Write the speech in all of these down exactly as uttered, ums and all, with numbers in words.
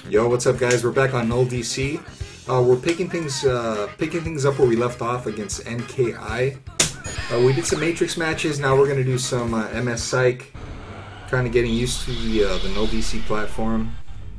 Yo, what's up, guys? We're back on NULLDC. Uh, we're picking things, uh, picking things up where we left off against N K I. Uh, we did some Matrix matches. Now we're gonna do some uh, MSCyke. Kind of getting used to the uh, the NULLDC platform.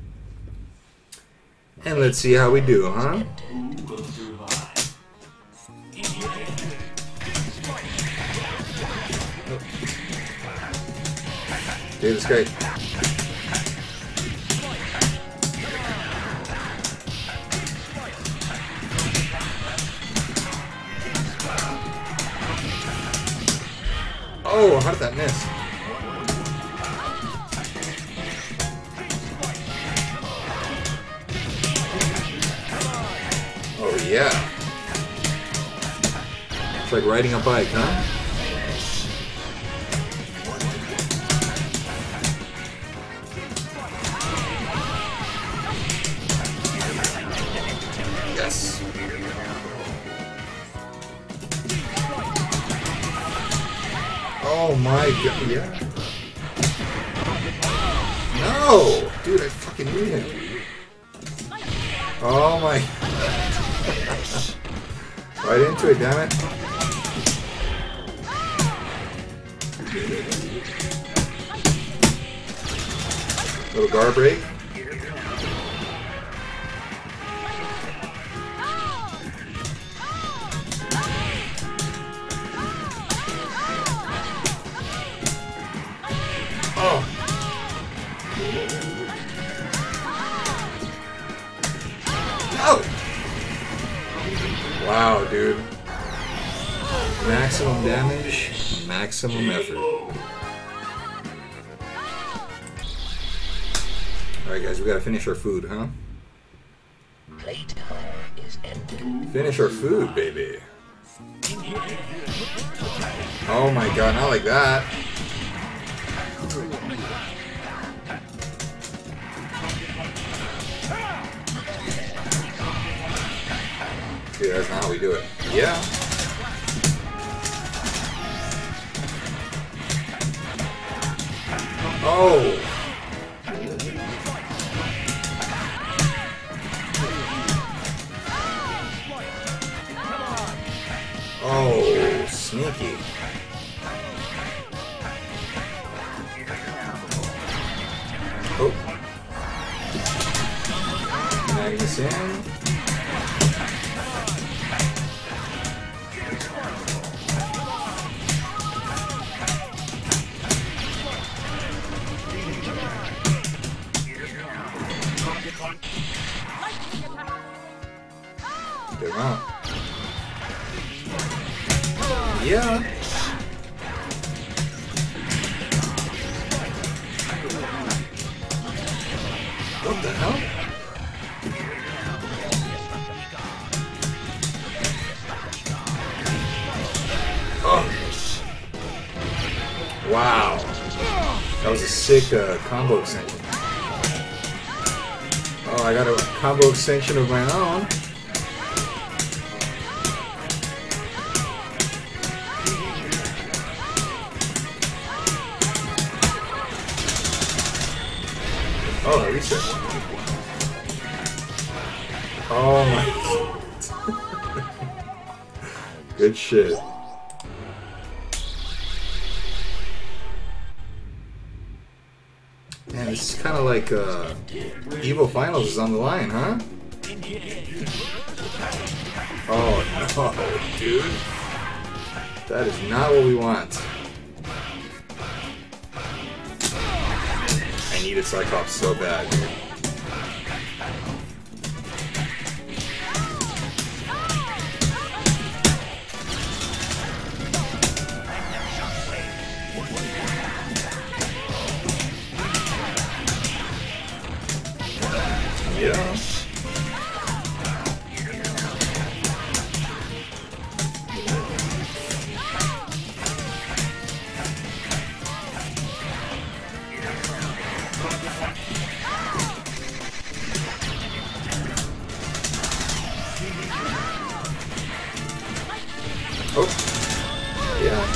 And let's see how we do, huh? Dude, it's great. Oh, how did that miss? Oh, yeah. It's like riding a bike, huh? Yes. Oh my god, yeah. No! Dude, I fucking knew him. Oh my. Right into it, damn it. Little guard break. Oh. No. Wow, dude. Maximum damage, maximum effort. Alright, guys, we gotta finish our food, huh? Finish our food, baby. Oh my god, not like that. Dude, that's not how we do it. Yeah. Oh. Oh, sneaky. Oh. Magnus in. Get him out. Yeah. What the hell? Oh. Wow. That was a sick uh, combo extension. Oh, I got a combo extension of my own. Oh, a reset. Oh my. Good shit. Man, this is kind of like uh, Evo Finals is on the line, huh? Oh no, dude. That is not what we want. I needed Cyclops so bad, dude. Yeah. Oh. Yeah.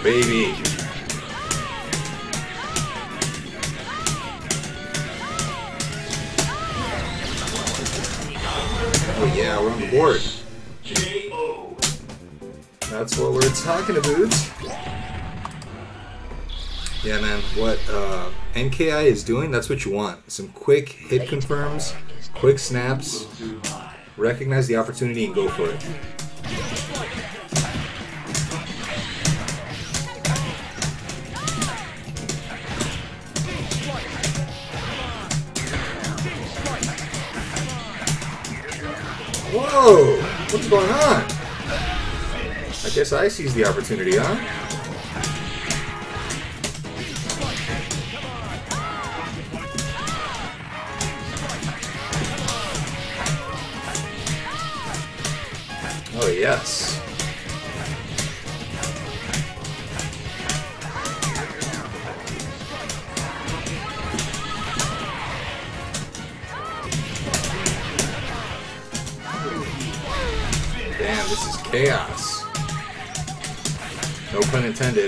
baby. Oh yeah, we're on the board. That's what we're talking about. Yeah, man, what uh, N K I is doing, that's what you want. Some quick hit confirms, quick snaps, recognize the opportunity and go for it. Whoa! What's going on? I guess I seize the opportunity, huh? Oh, yes. Damn, this is chaos. No pun intended.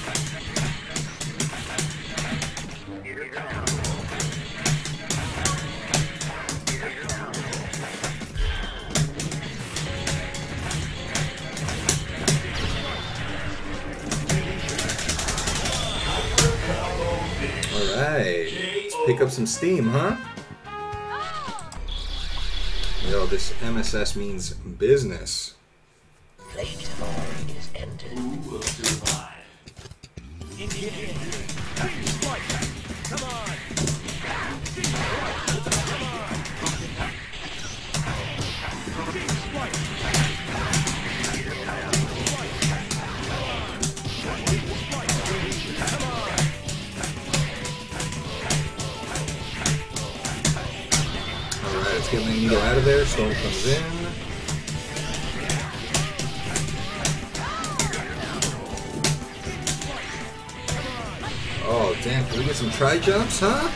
Alright, let's pick up some steam, huh? Yo, this M S S means business. Plate four is entered. Who will survive? Come on! Alright, let's get Magneto out of there. Storm comes in. Oh, damn, can we get some tri-jumps, huh?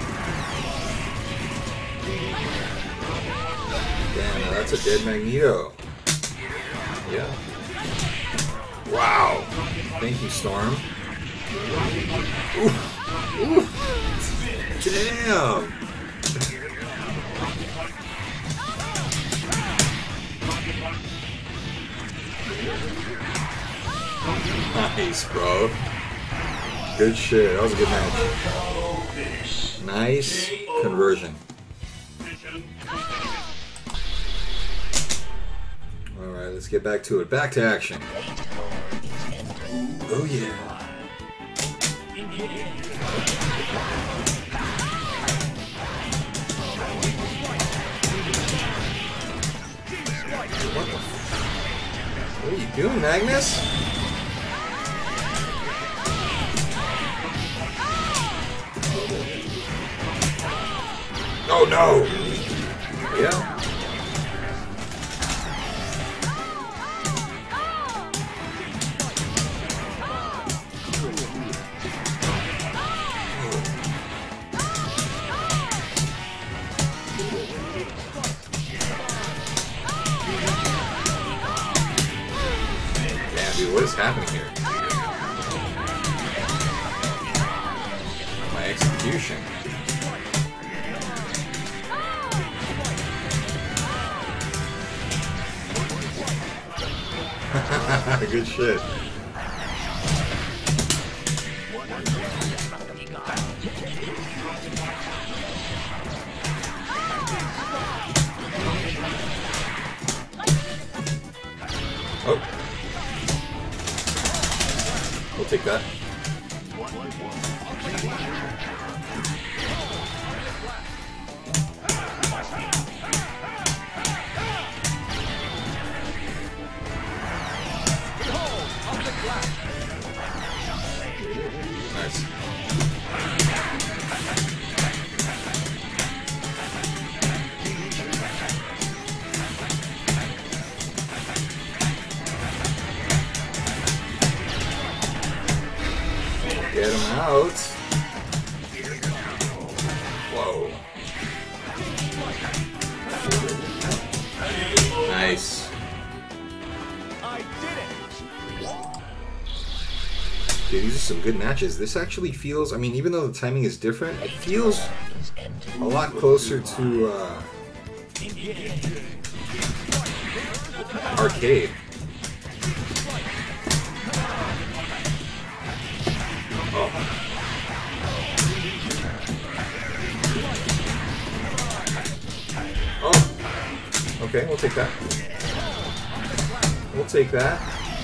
Damn, now that's a dead Magneto. Yeah. Wow. Thank you, Storm. Ooh. Ooh. Damn. Nice, bro. Good shit. That was a good match. Nice conversion. Alright, let's get back to it. Back to action. Oh, yeah. What the f- What are you doing, Magnus? Oh no! Yeah. Damn, dude, what is happening here? My execution. Good shit. Oh. We'll take that. Nice. Get him out. Whoa. Nice. I did it. Dude, these are some good matches. This actually feels, I mean, even though the timing is different, it feels a lot closer to uh, arcade. Oh. Oh. Okay, we'll take that. We'll take that.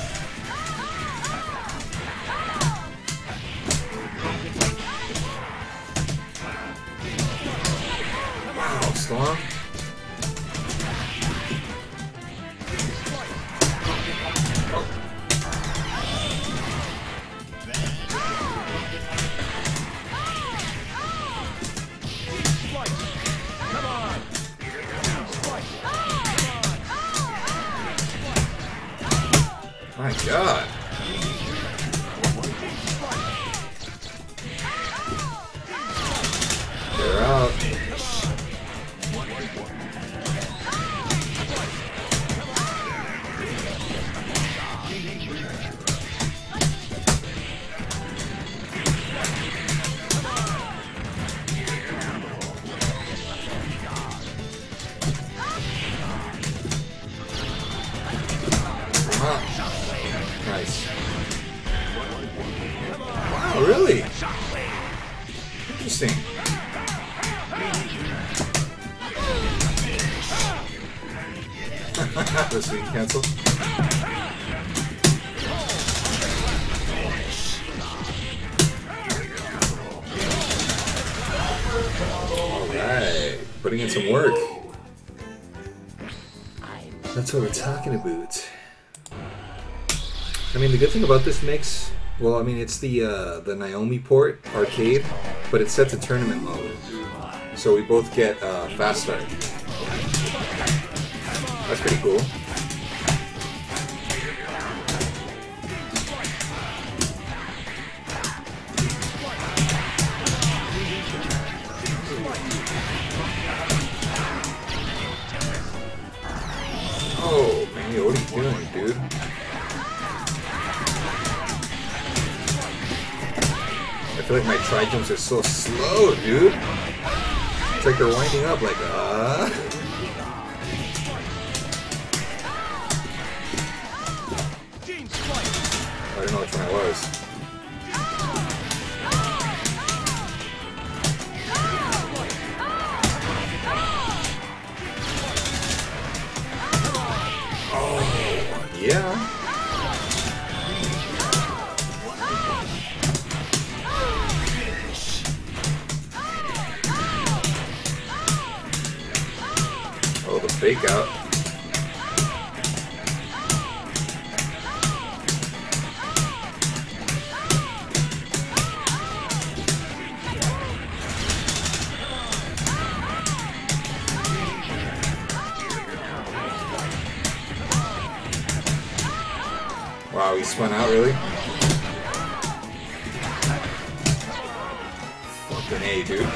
Wow, Storm. My God. They're out. Nice. Wow, really? Interesting. This we can cancel. Alright. Putting in some work. That's what we're talking about. I mean, the good thing about this mix, well, I mean, it's the uh, the Naomi port arcade, but it's set to tournament mode, so we both get uh, fast start. That's pretty cool. Oh man, what are you doing, dude? I feel like my tri-jumps are so slow, dude. It's like they're winding up like, uh... I don't know which one I was. Oh, yeah. Oh, the fake out. Wow, he spun out, really? Fucking A, dude.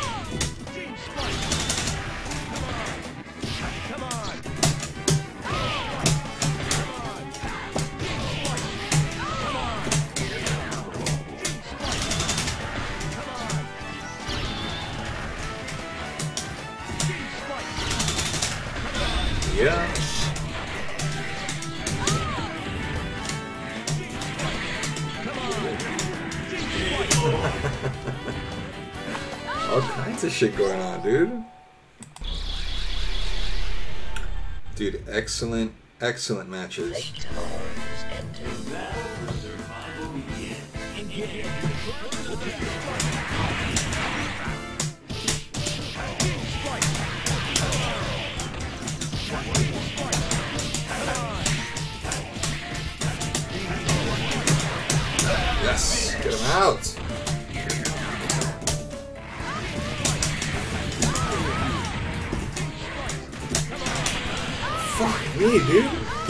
Yeah. All kinds of shit going on, dude. Dude, excellent, excellent matches. Yes, get him out. Fuck me, dude.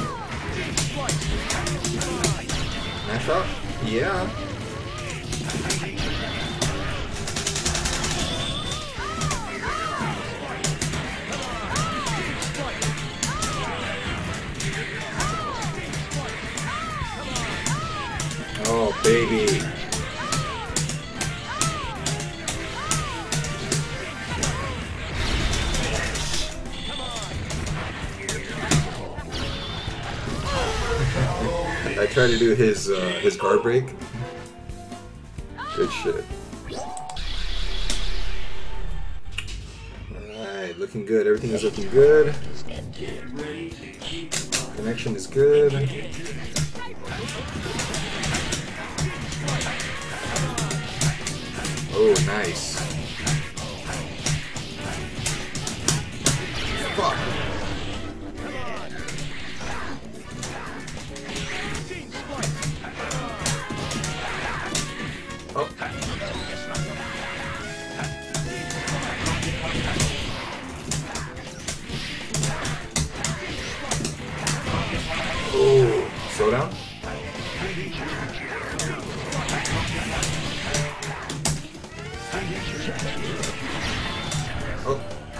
Mash up? Yeah. Oh, baby. tried to do his uh, his guard break. Good shit. Alright, looking good. Everything is looking good. Connection is good. Oh, nice. Fuck. Oh. Oh, slow down. Oh.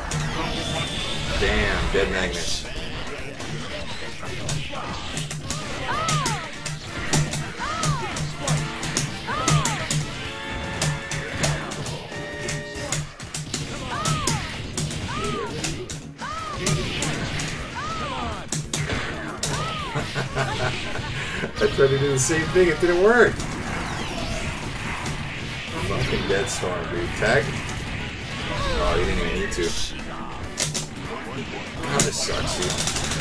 Damn, dead magnet. I tried to do the same thing, it didn't work. Fucking dead storm, dude. Tag? Oh, you didn't even need to. God, this sucks, dude.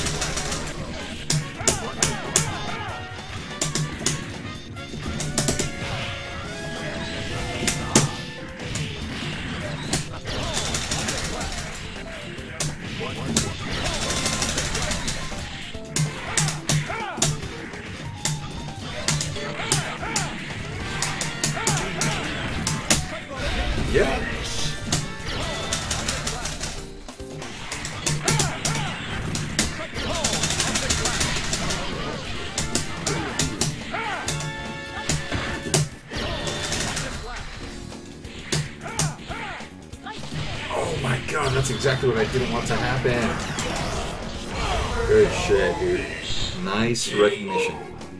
Yeah. Oh my god, that's exactly what I didn't want to happen. Good shit, dude. Nice recognition.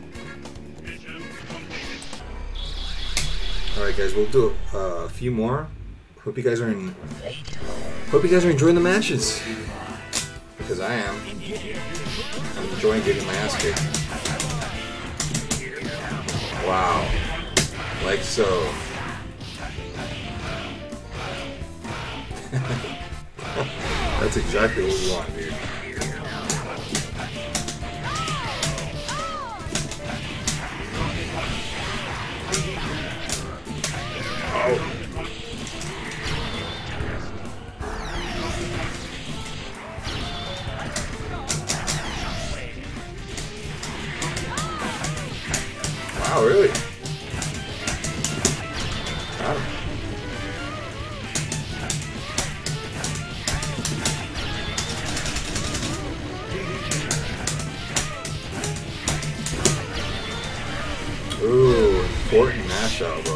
Alright guys, we'll do uh, a few more. Hope you guys are in Hope you guys are enjoying the matches. Because I am. I'm enjoying getting my ass kicked. Wow. Like so. That's exactly what we want, dude. Oh. Wow, really? Got him. Ooh, important mashup, bro.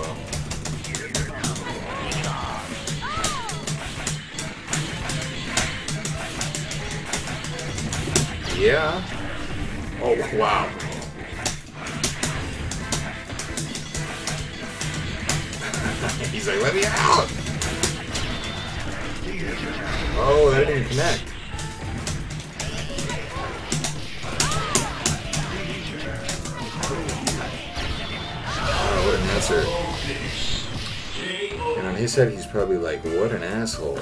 Yeah. Oh, wow. He's like, let me out! Oh, that didn't connect. Oh, what a messer. And on his head, he's probably like, what an asshole.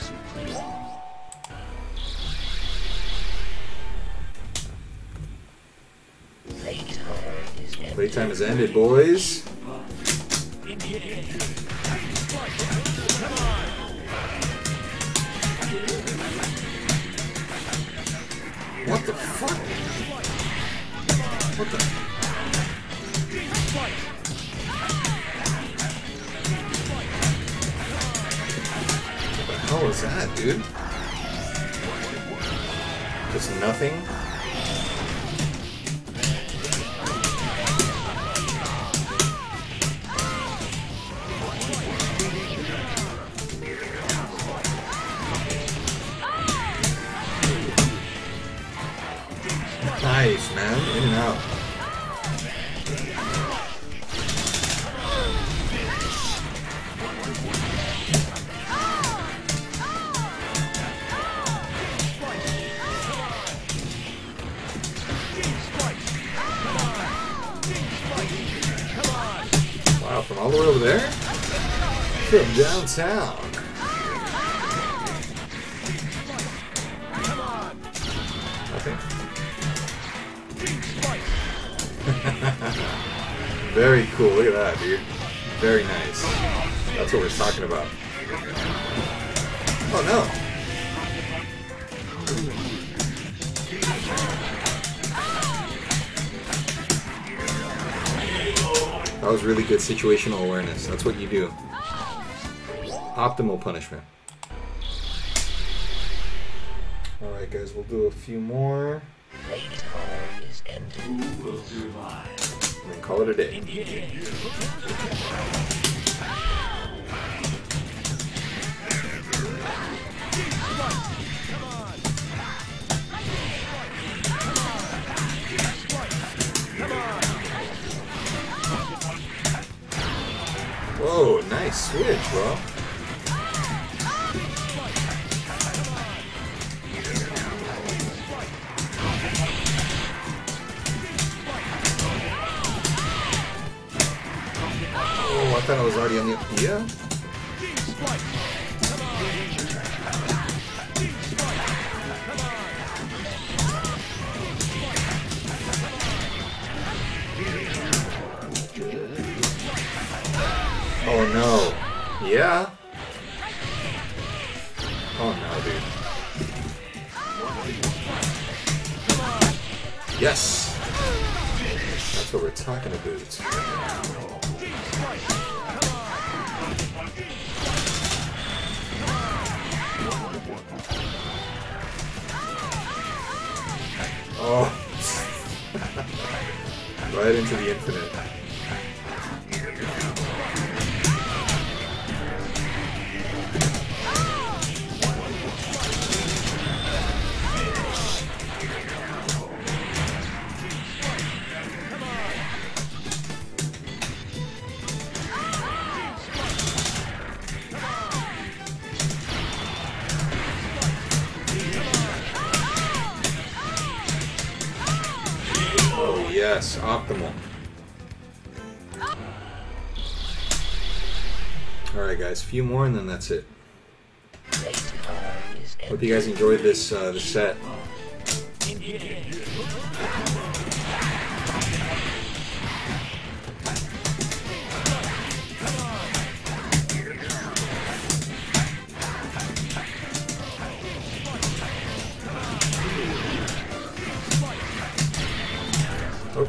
Playtime has ended, boys. What the fuck? What the? What the hell is that, dude? Just nothing? Nice, man. In and out. there? From downtown. Nothing? Very cool. Look at that, dude. Very nice. That's what we're talking about. Oh no! That was really good situational awareness. That's what you do. Optimal punishment. Alright guys, we'll do a few more. Is ended. Will survive. And then call it a day. Whoa, nice switch, bro. Oh, I thought I was already on the... Yeah? Oh no. Yeah? Oh no, dude. Yes! That's what we're talking about. Oh. Right into the infinite. Yes, optimal. Alright guys, a few more and then that's it. Hope you guys enjoyed this uh, this set. Oh.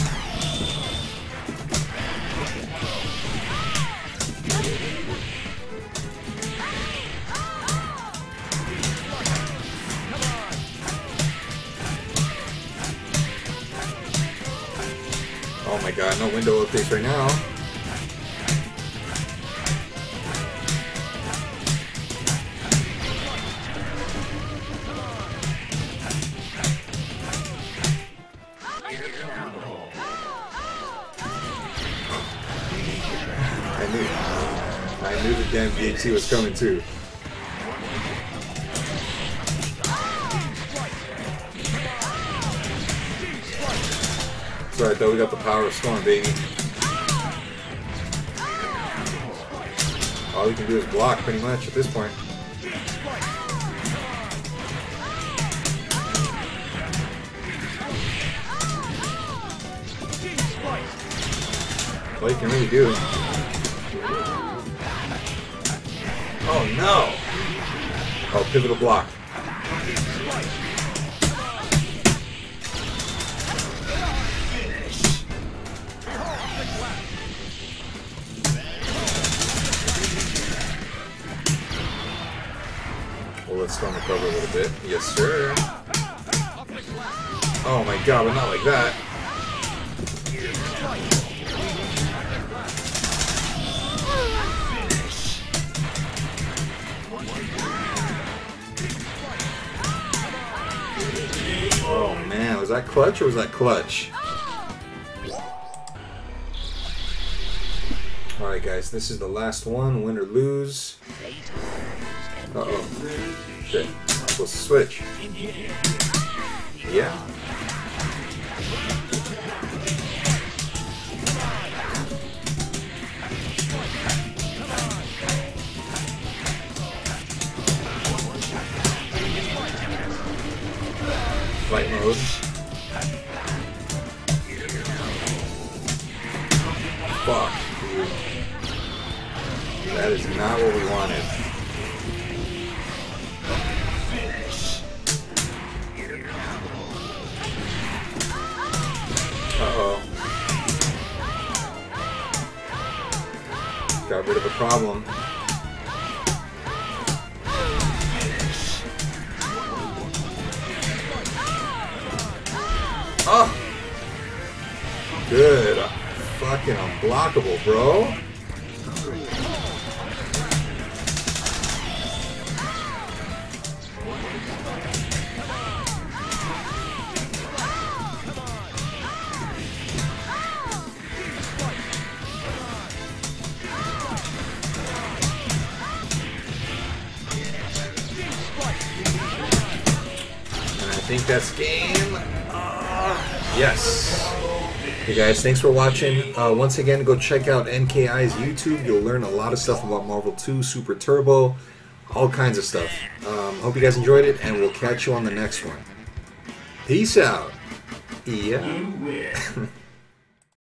Oh my god, no window updates right now. I knew, I knew the damn V H C was coming too. It's alright though, we got the power of storm, baby. All we can do is block pretty much at this point. All you can really do. Oh no! Oh, pivotal block. Well, let's storm recover a little bit. Yes, sir. Oh my god, but not like that. Oh man, was that clutch or was that clutch? Alright guys, this is the last one, win or lose. Uh-oh. Shit. I'm supposed to switch. Yeah. Fight mode. Fuck, dude. That is not what we wanted. Uh-oh. Got rid of a problem. Oh! Good. Fucking unblockable, bro. I think that's game. Uh, yes. Hey guys, thanks for watching. Uh, once again, go check out N K I's YouTube. You'll learn a lot of stuff about Marvel two, Super Turbo, all kinds of stuff. Um, hope you guys enjoyed it, and we'll catch you on the next one. Peace out. Yeah.